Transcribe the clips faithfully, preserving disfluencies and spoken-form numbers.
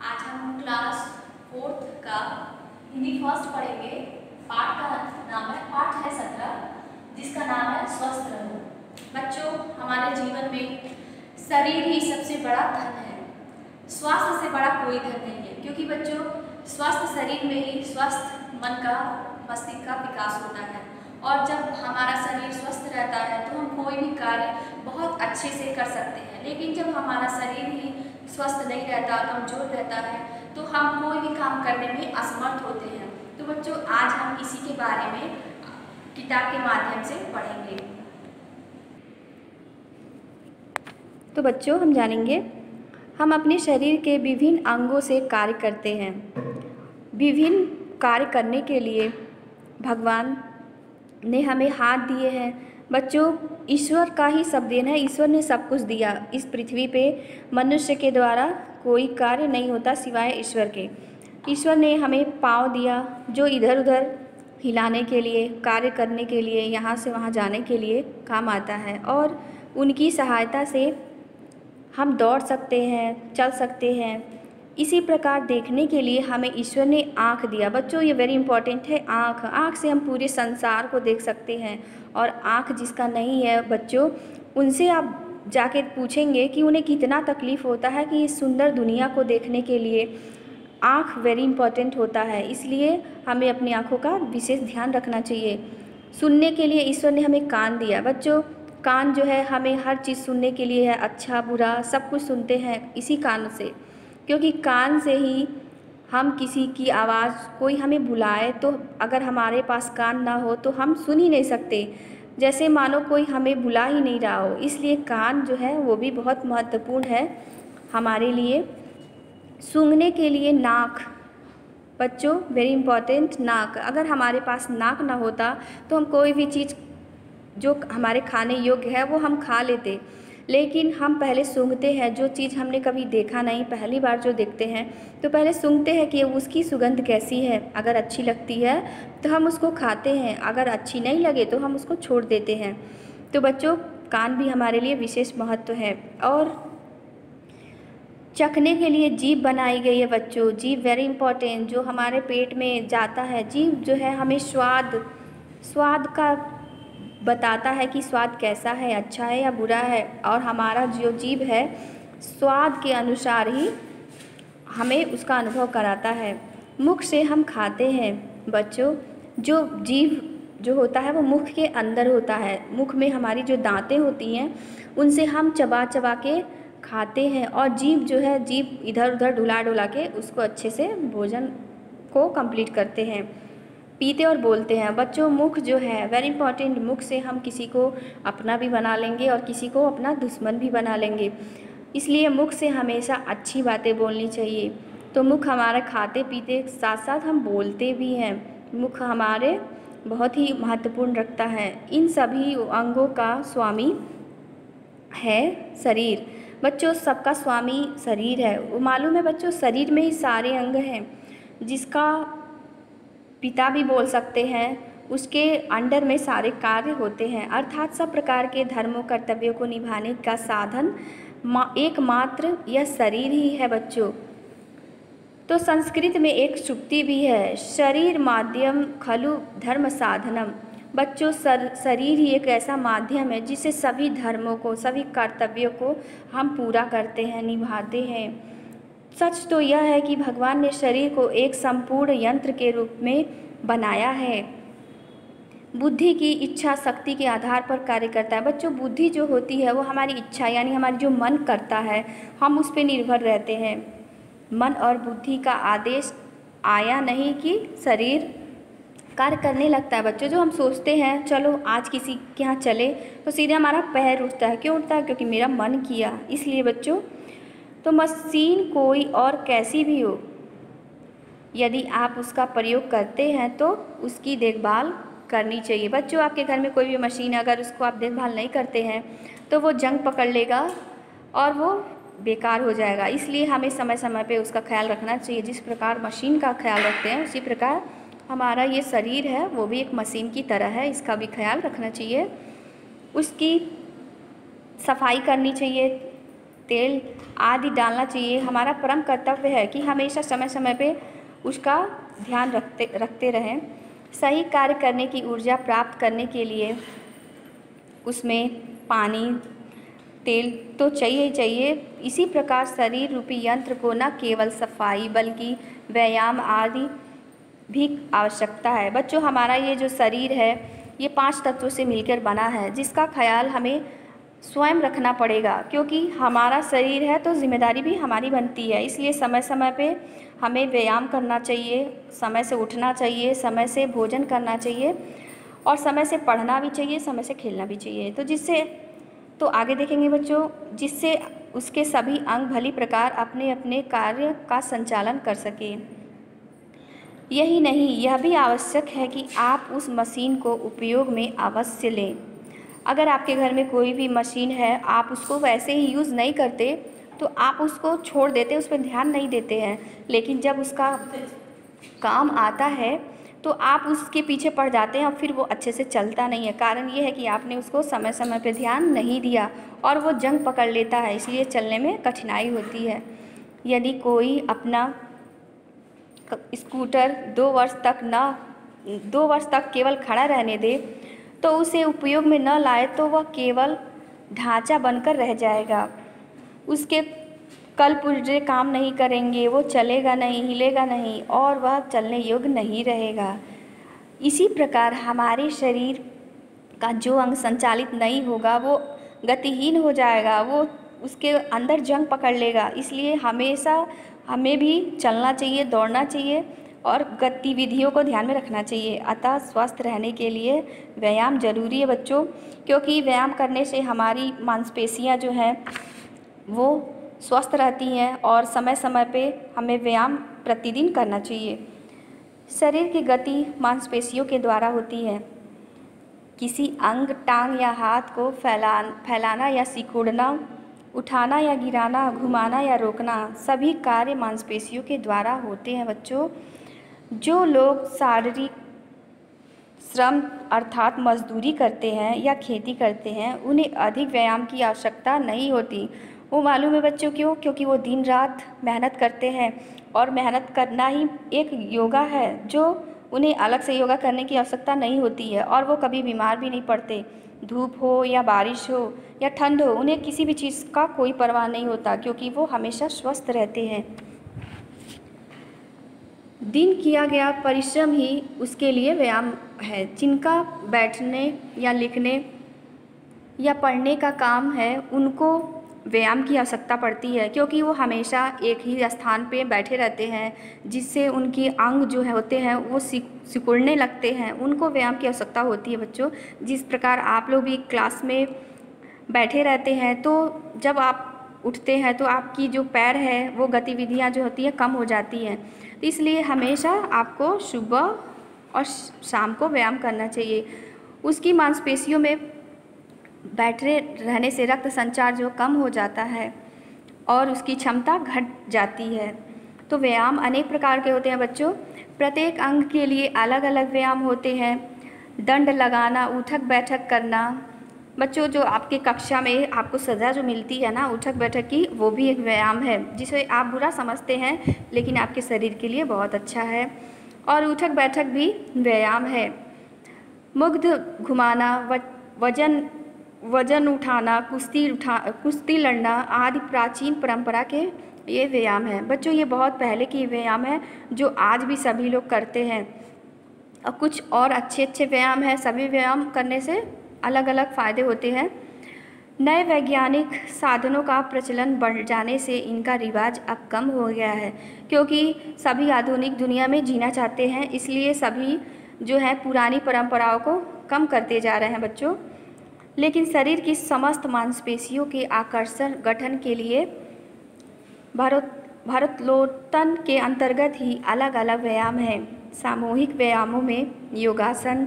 आज हम class fourth का हिंदी फर्स्ट पढ़ेंगे। पाठ का नाम है पाठ है सत्रह, जिसका नाम है स्वस्थ रहो। बच्चों, हमारे जीवन में शरीर ही सबसे बड़ा धन है। स्वास्थ्य से बड़ा कोई धन नहीं है, क्योंकि बच्चों स्वस्थ शरीर में ही स्वस्थ मन का मस्तिष्क का विकास होता है। और जब हमारा शरीर स्वस्थ रहता है तो हम कोई भी कार्य बहुत अच्छे से कर सकते हैं। लेकिन जब हमारा शरीर ही स्वस्थ नहीं रहता, कमजोर रहता है, तो हम कोई भी काम करने में असमर्थ होते हैं। तो बच्चों, आज हम इसी के बारे में किताब के माध्यम से पढ़ेंगे। तो बच्चों, हम जानेंगे हम अपने शरीर के विभिन्न अंगों से कार्य करते हैं। विभिन्न कार्य करने के लिए भगवान ने हमें हाथ दिए हैं। बच्चों, ईश्वर का ही सब देन है। ईश्वर ने सब कुछ दिया। इस पृथ्वी पे मनुष्य के द्वारा कोई कार्य नहीं होता सिवाय ईश्वर के। ईश्वर ने हमें पाँव दिया, जो इधर उधर हिलाने के लिए, कार्य करने के लिए, यहाँ से वहाँ जाने के लिए काम आता है। और उनकी सहायता से हम दौड़ सकते हैं, चल सकते हैं। इसी प्रकार देखने के लिए हमें ईश्वर ने आँख दिया। बच्चों, ये वेरी इंपॉर्टेंट है। आँख आँख से हम पूरे संसार को देख सकते हैं। और आँख जिसका नहीं है बच्चों, उनसे आप जाके पूछेंगे कि उन्हें कितना तकलीफ़ होता है कि इस सुंदर दुनिया को देखने के लिए आँख वेरी इंपॉर्टेंट होता है। इसलिए हमें अपनी आँखों का विशेष ध्यान रखना चाहिए। सुनने के लिए ईश्वर ने हमें कान दिया। बच्चों, कान जो है हमें हर चीज़ सुनने के लिए है, अच्छा बुरा सब कुछ सुनते हैं इसी कान से, क्योंकि कान से ही हम किसी की आवाज़, कोई हमें बुलाए तो अगर हमारे पास कान ना हो तो हम सुन ही नहीं सकते, जैसे मानो कोई हमें बुला ही नहीं रहा हो। इसलिए कान जो है वो भी बहुत महत्वपूर्ण है हमारे लिए। सूंघने के लिए नाक। बच्चों, वेरी इंपॉर्टेंट, नाक। अगर हमारे पास नाक ना होता तो हम कोई भी चीज़ जो हमारे खाने योग्य है वो हम खा लेते, लेकिन हम पहले सूंघते हैं। जो चीज़ हमने कभी देखा नहीं, पहली बार जो देखते हैं तो पहले सूंघते हैं कि उसकी सुगंध कैसी है। अगर अच्छी लगती है तो हम उसको खाते हैं, अगर अच्छी नहीं लगे तो हम उसको छोड़ देते हैं। तो बच्चों, कान भी हमारे लिए विशेष महत्व है। और चखने के लिए जीभ बनाई गई है। बच्चों, जीभ वेरी इंपॉर्टेंट, जो हमारे पेट में जाता है। जीभ जो है हमें स्वाद स्वाद का बताता है कि स्वाद कैसा है, अच्छा है या बुरा है। और हमारा जो जीभ है स्वाद के अनुसार ही हमें उसका अनुभव कराता है। मुख से हम खाते हैं। बच्चों, जो जीभ जो होता है वो मुख के अंदर होता है। मुख में हमारी जो दांतें होती हैं उनसे हम चबा चबा के खाते हैं। और जीभ जो है, जीभ इधर उधर डुला डुला के उसको अच्छे से भोजन को कंप्लीट करते हैं। पीते और बोलते हैं। बच्चों, मुख जो है वेरी इंपॉर्टेंट। मुख से हम किसी को अपना भी बना लेंगे और किसी को अपना दुश्मन भी बना लेंगे। इसलिए मुख से हमेशा अच्छी बातें बोलनी चाहिए। तो मुख हमारा खाते पीते साथ साथ हम बोलते भी हैं। मुख हमारे बहुत ही महत्वपूर्ण रखता है। इन सभी अंगों का स्वामी है शरीर। बच्चों, सबका स्वामी शरीर है। वो मालूम है बच्चों, शरीर में ही सारे अंग हैं। जिसका पिता भी बोल सकते हैं, उसके अंडर में सारे कार्य होते हैं। अर्थात सब प्रकार के धर्मों कर्तव्यों को निभाने का साधन एकमात्र यह शरीर ही है। बच्चों, तो संस्कृत में एक सूक्ति भी है, शरीर माध्यम खलु धर्म साधनम। बच्चों, सर, शरीर ही एक ऐसा माध्यम है जिससे सभी धर्मों को, सभी कर्तव्यों को हम पूरा करते हैं, निभाते हैं। सच तो यह है कि भगवान ने शरीर को एक संपूर्ण यंत्र के रूप में बनाया है। बुद्धि की इच्छा शक्ति के आधार पर कार्य करता है। बच्चों, बुद्धि जो होती है वो हमारी इच्छा, यानी हमारी जो मन करता है हम उस पर निर्भर रहते हैं। मन और बुद्धि का आदेश आया नहीं कि शरीर कार्य करने लगता है। बच्चों, जो हम सोचते हैं चलो आज किसी के यहाँ चले तो सीधे हमारा पैर उठता है। क्यों उठता है? क्योंकि मेरा मन किया। इसलिए बच्चों, तो मशीन कोई और कैसी भी हो, यदि आप उसका प्रयोग करते हैं तो उसकी देखभाल करनी चाहिए। बच्चों, आपके घर में कोई भी मशीन है, अगर उसको आप देखभाल नहीं करते हैं तो वो जंग पकड़ लेगा और वो बेकार हो जाएगा। इसलिए हमें समय समय पे उसका ख्याल रखना चाहिए। जिस प्रकार मशीन का ख्याल रखते हैं उसी प्रकार हमारा ये शरीर है वो भी एक मशीन की तरह है, इसका भी ख्याल रखना चाहिए। उसकी सफाई करनी चाहिए, तेल आदि डालना चाहिए। हमारा परम कर्तव्य है कि हमेशा समय समय पे उसका ध्यान रखते रखते रहें। सही कार्य करने की ऊर्जा प्राप्त करने के लिए उसमें पानी तेल तो चाहिए ही चाहिए। इसी प्रकार शरीर रूपी यंत्र को न केवल सफाई बल्कि व्यायाम आदि भी आवश्यकता है। बच्चों, हमारा ये जो शरीर है ये पांच तत्वों से मिलकर बना है, जिसका ख्याल हमें स्वयं रखना पड़ेगा, क्योंकि हमारा शरीर है तो जिम्मेदारी भी हमारी बनती है। इसलिए समय समय पे हमें व्यायाम करना चाहिए, समय से उठना चाहिए, समय से भोजन करना चाहिए और समय से पढ़ना भी चाहिए, समय से खेलना भी चाहिए। तो जिससे तो आगे देखेंगे बच्चों, जिससे उसके सभी अंग भली प्रकार अपने अपने कार्य का संचालन कर सकें। यही नहीं, यह भी आवश्यक है कि आप उस मशीन को उपयोग में अवश्य लें। अगर आपके घर में कोई भी मशीन है, आप उसको वैसे ही यूज़ नहीं करते तो आप उसको छोड़ देते, उस पर ध्यान नहीं देते हैं, लेकिन जब उसका काम आता है तो आप उसके पीछे पड़ जाते हैं और फिर वो अच्छे से चलता नहीं है। कारण ये है कि आपने उसको समय समय पे ध्यान नहीं दिया और वो जंग पकड़ लेता है, इसलिए चलने में कठिनाई होती है। यदि कोई अपना स्कूटर दो वर्ष तक न दो वर्ष तक केवल खड़ा रहने दे तो उसे उपयोग में न लाए तो वह केवल ढांचा बनकर रह जाएगा। उसके कल पुर्जे काम नहीं करेंगे, वो चलेगा नहीं, हिलेगा नहीं और वह चलने योग्य नहीं रहेगा। इसी प्रकार हमारे शरीर का जो अंग संचालित नहीं होगा वो गतिहीन हो जाएगा, वो उसके अंदर जंग पकड़ लेगा। इसलिए हमेशा हमें भी चलना चाहिए, दौड़ना चाहिए और गतिविधियों को ध्यान में रखना चाहिए। अतः स्वस्थ रहने के लिए व्यायाम जरूरी है बच्चों, क्योंकि व्यायाम करने से हमारी मांसपेशियां जो हैं वो स्वस्थ रहती हैं और समय समय पे हमें व्यायाम प्रतिदिन करना चाहिए। शरीर की गति मांसपेशियों के द्वारा होती है। किसी अंग, टांग या हाथ को फैला फैलाना या सिकुड़ना, उठाना या गिराना, घुमाना या रोकना, सभी कार्य मांसपेशियों के द्वारा होते हैं बच्चों। जो लोग शारीरिक श्रम अर्थात मजदूरी करते हैं या खेती करते हैं, उन्हें अधिक व्यायाम की आवश्यकता नहीं होती। वो मालूम है बच्चों क्यों? क्योंकि वो दिन रात मेहनत करते हैं और मेहनत करना ही एक योगा है, जो उन्हें अलग से योगा करने की आवश्यकता नहीं होती है और वो कभी बीमार भी नहीं पड़ते। धूप हो या बारिश हो या ठंड हो, उन्हें किसी भी चीज़ का कोई परवाह नहीं होता, क्योंकि वो हमेशा स्वस्थ रहते हैं। दिन किया गया परिश्रम ही उसके लिए व्यायाम है। जिनका बैठने या लिखने या पढ़ने का काम है, उनको व्यायाम की आवश्यकता पड़ती है, क्योंकि वो हमेशा एक ही स्थान पे बैठे रहते हैं, जिससे उनके अंग जो है होते हैं वो सिकुड़ने लगते हैं। उनको व्यायाम की आवश्यकता होती है बच्चों। जिस प्रकार आप लोग भी क्लास में बैठे रहते हैं तो जब आप उठते हैं तो आपकी जो पैर है वो गतिविधियां जो होती हैं कम हो जाती हैं। तो इसलिए हमेशा आपको सुबह और शाम को व्यायाम करना चाहिए। उसकी मांसपेशियों में बैठे रहने से रक्त संचार जो कम हो जाता है और उसकी क्षमता घट जाती है। तो व्यायाम अनेक प्रकार के होते हैं बच्चों। प्रत्येक अंग के लिए अलग अलग व्यायाम होते हैं। दंड लगाना, उठक बैठक करना। बच्चों, जो आपके कक्षा में आपको सज़ा जो मिलती है ना उठक बैठक की, वो भी एक व्यायाम है, जिसे आप बुरा समझते हैं लेकिन आपके शरीर के लिए बहुत अच्छा है। और उठक बैठक भी व्यायाम है। मुग्ध घुमाना, वजन वजन उठाना, कुश्ती उठा कुश्ती लड़ना आदि प्राचीन परंपरा के ये व्यायाम है बच्चों। ये बहुत पहले की व्यायाम है जो आज भी सभी लोग करते हैं। और कुछ और अच्छे अच्छे व्यायाम हैं। सभी व्यायाम करने से अलग अलग फ़ायदे होते हैं। नए वैज्ञानिक साधनों का प्रचलन बढ़ जाने से इनका रिवाज अब कम हो गया है, क्योंकि सभी आधुनिक दुनिया में जीना चाहते हैं। इसलिए सभी जो है पुरानी परंपराओं को कम करते जा रहे हैं बच्चों। लेकिन शरीर की समस्त मांसपेशियों के आकर्षण गठन के लिए भारत भारोत्तोलन के अंतर्गत ही अलग अलग व्यायाम हैं। सामूहिक व्यायामों में योगासन,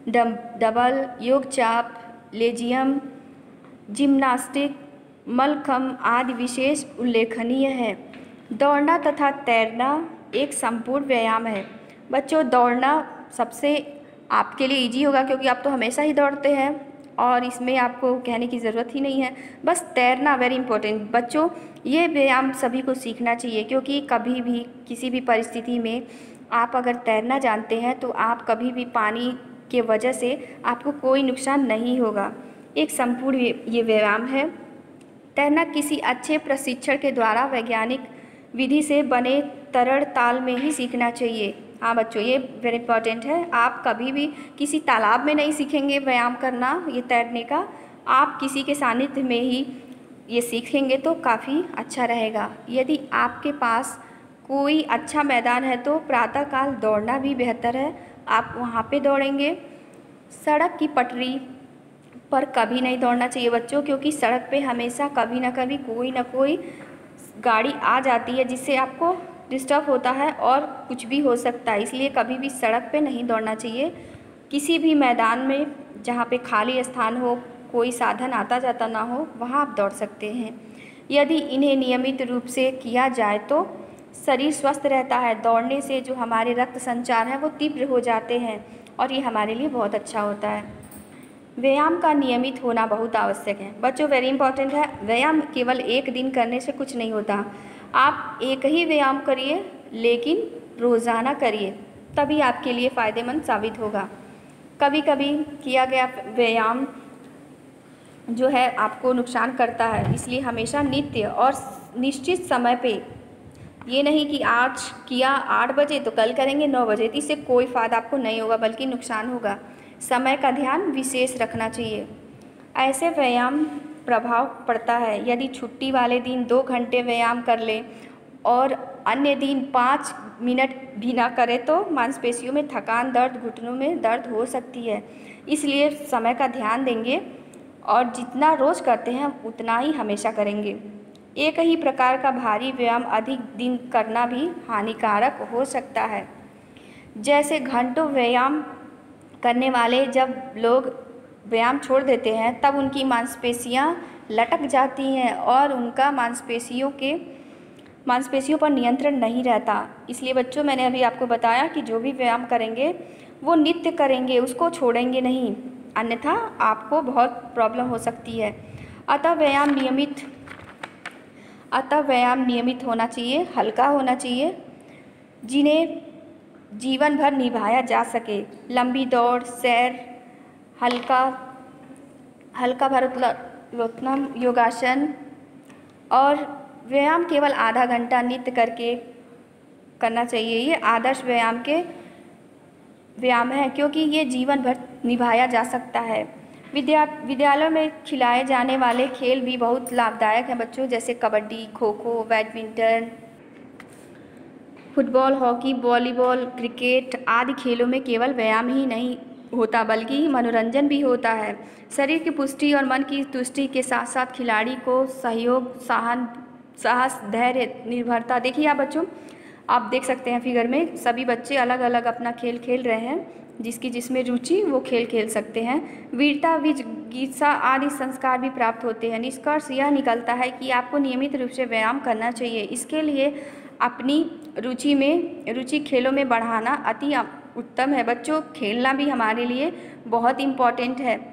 डबल, योग चाप, लेजियम, जिम्नास्टिक, मलखम्ब आदि विशेष उल्लेखनीय है। दौड़ना तथा तैरना एक संपूर्ण व्यायाम है बच्चों। दौड़ना सबसे आपके लिए इजी होगा, क्योंकि आप तो हमेशा ही दौड़ते हैं और इसमें आपको कहने की ज़रूरत ही नहीं है। बस तैरना वेरी इंपॉर्टेंट बच्चों, ये व्यायाम सभी को सीखना चाहिए, क्योंकि कभी भी किसी भी परिस्थिति में आप अगर तैरना जानते हैं तो आप कभी भी पानी के वजह से आपको कोई नुकसान नहीं होगा। एक संपूर्ण ये व्यायाम है। तैरना किसी अच्छे प्रशिक्षण के द्वारा वैज्ञानिक विधि से बने तरल ताल में ही सीखना चाहिए। हाँ बच्चों, ये वेरी इंपॉर्टेंट है। आप कभी भी किसी तालाब में नहीं सीखेंगे व्यायाम करना, ये तैरने का। आप किसी के सानिध्य में ही ये सीखेंगे तो काफ़ी अच्छा रहेगा। यदि आपके पास कोई अच्छा मैदान है तो प्रातःकाल दौड़ना भी बेहतर है, आप वहाँ पे दौड़ेंगे। सड़क की पटरी पर कभी नहीं दौड़ना चाहिए बच्चों, क्योंकि सड़क पे हमेशा कभी ना कभी कोई ना कोई गाड़ी आ जाती है जिससे आपको डिस्टर्ब होता है और कुछ भी हो सकता है। इसलिए कभी भी सड़क पे नहीं दौड़ना चाहिए। किसी भी मैदान में जहाँ पे खाली स्थान हो, कोई साधन आता जाता ना हो, वहाँ आप दौड़ सकते हैं। यदि इन्हें नियमित रूप से किया जाए तो शरीर स्वस्थ रहता है। दौड़ने से जो हमारे रक्त संचार है वो तीव्र हो जाते हैं और ये हमारे लिए बहुत अच्छा होता है। व्यायाम का नियमित होना बहुत आवश्यक है बच्चों, वेरी इंपॉर्टेंट है। व्यायाम केवल एक दिन करने से कुछ नहीं होता। आप एक ही व्यायाम करिए, लेकिन रोज़ाना करिए, तभी आपके लिए फ़ायदेमंद साबित होगा। कभी कभी किया गया व्यायाम जो है आपको नुकसान करता है, इसलिए हमेशा नित्य और निश्चित समय पे, ये नहीं कि आज किया आठ बजे तो कल करेंगे नौ बजे, तो इससे कोई फ़ायदा आपको नहीं होगा बल्कि नुकसान होगा। समय का ध्यान विशेष रखना चाहिए। ऐसे व्यायाम प्रभाव पड़ता है। यदि छुट्टी वाले दिन दो घंटे व्यायाम कर लें और अन्य दिन पाँच मिनट भी ना करें तो मांसपेशियों में थकान, दर्द, घुटनों में दर्द हो सकती है। इसलिए समय का ध्यान देंगे और जितना रोज़ करते हैं उतना ही हमेशा करेंगे। एक ही प्रकार का भारी व्यायाम अधिक दिन करना भी हानिकारक हो सकता है। जैसे घंटों व्यायाम करने वाले जब लोग व्यायाम छोड़ देते हैं तब उनकी मांसपेशियां लटक जाती हैं और उनका मांसपेशियों के मांसपेशियों पर नियंत्रण नहीं रहता। इसलिए बच्चों, मैंने अभी आपको बताया कि जो भी व्यायाम करेंगे वो नित्य करेंगे, उसको छोड़ेंगे नहीं, अन्यथा आपको बहुत प्रॉब्लम हो सकती है। अतः व्यायाम नियमित अतः व्यायाम नियमित होना चाहिए, हल्का होना चाहिए, जिन्हें जीवन भर निभाया जा सके। लंबी दौड़, सैर, हल्का हल्का भारोत्तोलन, योगासन और व्यायाम केवल आधा घंटा नित्य करके करना चाहिए। ये आदर्श व्यायाम के व्यायाम है, क्योंकि ये जीवन भर निभाया जा सकता है। विद्या विद्यालयों में खिलाए जाने वाले खेल भी बहुत लाभदायक हैं बच्चों, जैसे kabaddi, kho kho, badminton, football, hockey, volleyball, cricket आदि खेलों में केवल व्यायाम ही नहीं होता बल्कि मनोरंजन भी होता है। शरीर की पुष्टि और मन की तुष्टि के साथ साथ खिलाड़ी को सहयोग, सहन साहस, धैर्य, निर्भरता। देखिए आप बच्चों, आप देख सकते हैं फिगर में सभी बच्चे अलग अलग अपना खेल खेल रहे हैं, जिसकी जिसमें रुचि वो खेल खेल सकते हैं। वीरता, जिज्ञासा आदि संस्कार भी प्राप्त होते हैं। निष्कर्ष यह निकलता है कि आपको नियमित रूप से व्यायाम करना चाहिए। इसके लिए अपनी रुचि में रुचि खेलों में बढ़ाना अति उत्तम है बच्चों। खेलना भी हमारे लिए बहुत इम्पॉर्टेंट है।